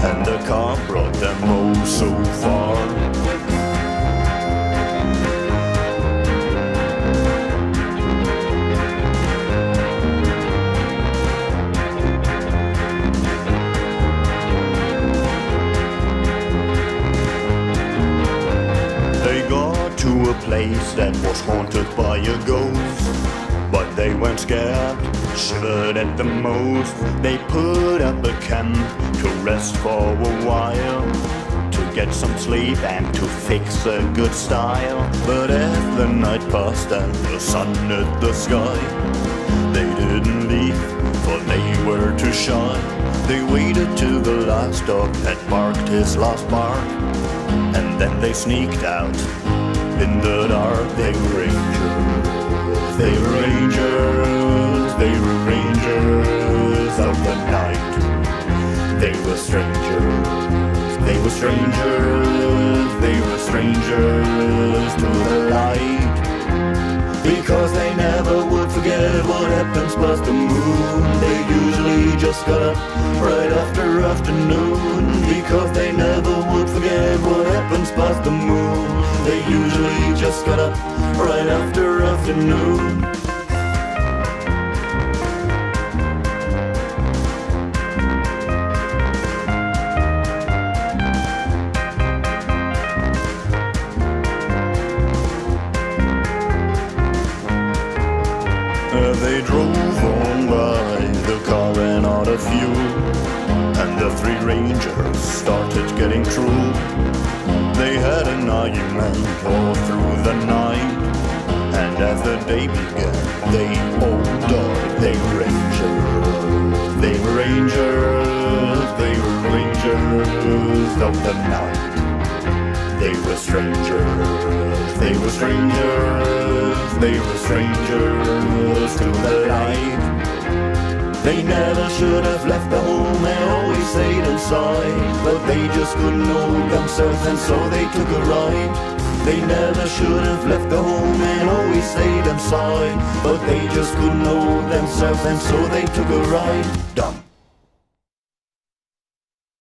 and the car brought them oh so far. They got to a place that was haunted by a ghost, but they weren't scared, shivered at the most. They put up a camp to rest for a while, to get some sleep and to fix a good style. But as the night passed and the sun hit the sky, they didn't leave, for they were too shy. They waited till the last dog had barked his last bark, and then they sneaked out in the dark. They were rangers, they were rangers, they were rangers of the night. They were strangers, they were strangers, they were strangers to the light. Because they never would forget what happens past the moon. They usually just got up right after afternoon. Because they never would forget what happens past the moon. They usually just got up right after afternoon. They drove on by, the car ran out of fuel, and the three rangers started getting cruel. They had an argument all through the night, and as the day began, they all died. They were rangers, they were rangers, they were rangers of the night. They were strangers, they were strangers, they were strangers to the light. They never should have left the home, they always stayed inside. But they just couldn't hold themselves and so they took a ride. They never should have left the home and always stayed inside. But they just couldn't hold themselves and so they took a ride. Dumb.